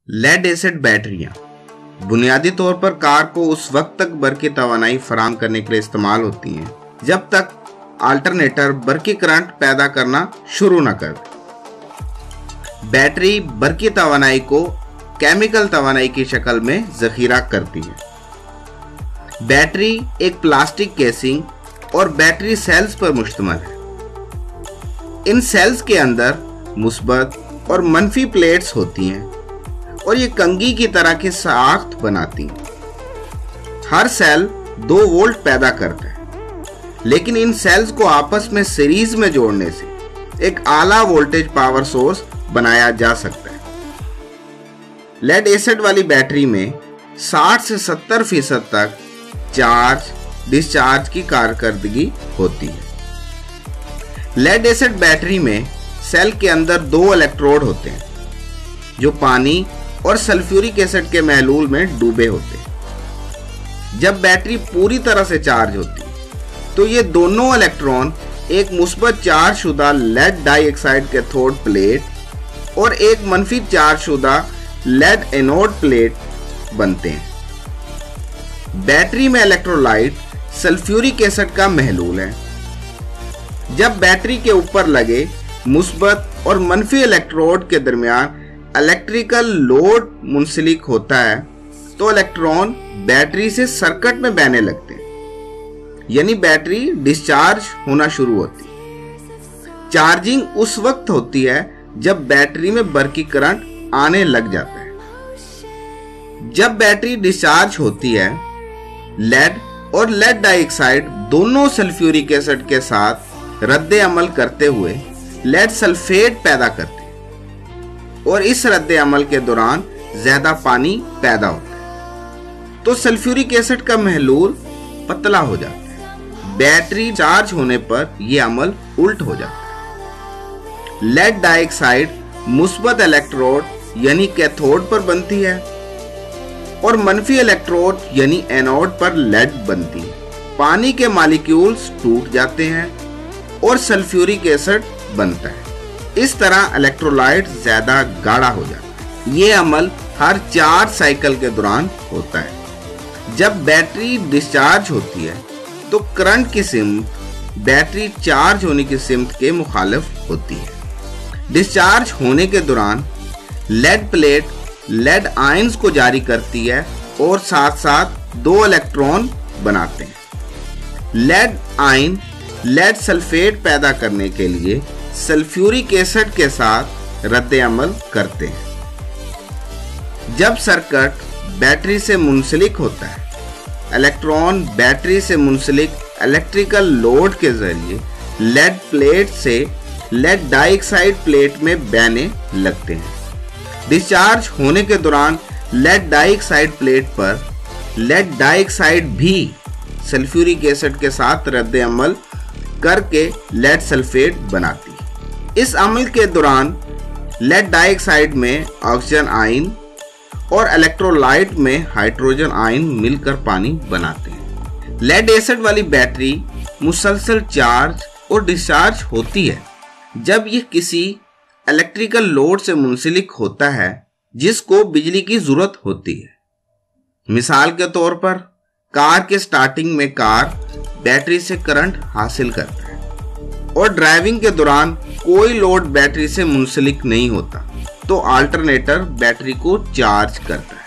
Lead acid बैटरियां बुनियादी तौर पर कार को उस वक्त तक बरकी तवानाई फराहम करने के लिए इस्तेमाल होती हैं जब तक अल्टरनेटर बरकी करंट पैदा करना शुरू न कर दे। बैटरी बरकी तवानाई को केमिकल तवानाई की शक्ल में जखीरा करती है। बैटरी एक प्लास्टिक केसिंग और बैटरी सेल्स पर मुश्तमिल है। इन सेल्स के अंदर मुस्बत और मनफी प्लेट्स होती हैं और ये कंघी की तरह की साख्त बनाती हैं। हर सेल 2 वोल्ट पैदा करता है, लेकिन इन सेल्स को आपस में सीरीज में जोड़ने से एक आला वोल्टेज पावर सोर्स बनाया जा सकता है। लेड एसिड वाली बैटरी में 60 से 70% तक चार्ज डिस्चार्ज की कारकर्दगी होती है। लेड एसिड बैटरी में सेल के अंदर 2 इलेक्ट्रोड होते हैं जो पानी और सल्फ्यूरिक एसिड के महलूल में डूबे होते हैं। जब बैटरी पूरी तरह से चार्ज होती है तो ये दोनों इलेक्ट्रॉन एक मुस्बत चार्ज शुदा लेड डाइऑक्साइड कैथोड प्लेट और एक मनफी चार्ज शुदा लेड एनोड प्लेट बनते हैं। बैटरी में इलेक्ट्रोलाइट सल्फ्यूरिक एसिड का महलूल है। जब बैटरी के ऊपर लगे मुस्बत और मनफी इलेक्ट्रोड के दरमियान इलेक्ट्रिकल लोड मुंसलिक होता है तो इलेक्ट्रॉन बैटरी से सर्किट में बहने लगते हैं, यानी बैटरी डिस्चार्ज होना शुरू होती है। चार्जिंग उस वक्त होती है जब बैटरी में बरकी करंट आने लग जाता है। जब बैटरी डिस्चार्ज होती है, लेड और लेड डाइऑक्साइड दोनों सल्फ्यूरिक एसिड के साथ रद्दे अमल करते हुए लेड सल्फेट पैदा करते हैं और इस रद्दे अमल के दौरान ज्यादा पानी पैदा होता है तो सल्फ्यूरिक एसिड का महलूल पतला हो जाता है। बैटरी चार्ज होने पर यह अमल उल्ट हो जाता है। लेड डाइऑक्साइड मुस्बत इलेक्ट्रोड यानी कैथोड पर बनती है और मनफी इलेक्ट्रोड यानी एनोड पर लेड बनती है। पानी के मॉलिक्यूल्स टूट जाते हैं और सल्फ्यूरिक एसिड बनता है। इस तरह इलेक्ट्रोलाइट ज्यादा गाढ़ा हो जाता है। ये अमल हर 4 साइकिल के दौरान होता है। जब बैटरी डिस्चार्ज होती है तो करंट की सिमत बैटरी चार्ज होने की सिमत के मुखालिफ होती है। डिस्चार्ज होने के दौरान लेड प्लेट लेड आयंस को जारी करती है और साथ साथ 2 इलेक्ट्रॉन बनाते हैं। लेड आयन लेड सल्फेट पैदा करने के लिए सल्फ्यूरिक एसिड के साथ रद्दे अमल करते हैं। जब सर्किट बैटरी से मुंसलिक होता है, इलेक्ट्रॉन बैटरी से मुंसलिक इलेक्ट्रिकल लोड के जरिए लेड प्लेट से लेड डाइऑक्साइड प्लेट में बहने लगते हैं। डिस्चार्ज होने के दौरान लेड डाइऑक्साइड प्लेट पर लेड डाइऑक्साइड भी सल्फ्यूरिक एसिड के साथ रद्दे अमल करके लेड सल्फेट बनाती है। इस अमल के दौरान लेड डाइऑक्साइड में ऑक्सीजन आयन और इलेक्ट्रोलाइट में हाइड्रोजन आयन मिलकर पानी बनाते हैं। लेड एसिड वाली बैटरी मुसलसल चार्ज और डिस्चार्ज होती है जब यह किसी इलेक्ट्रिकल लोड से मुंसलिक होता है जिसको बिजली की जरूरत होती है। मिसाल के तौर पर कार के स्टार्टिंग में कार बैटरी से करंट हासिल करता है और ड्राइविंग के दौरान कोई लोड बैटरी से मुंसलिक नहीं होता तो अल्टरनेटर बैटरी को चार्ज करता है।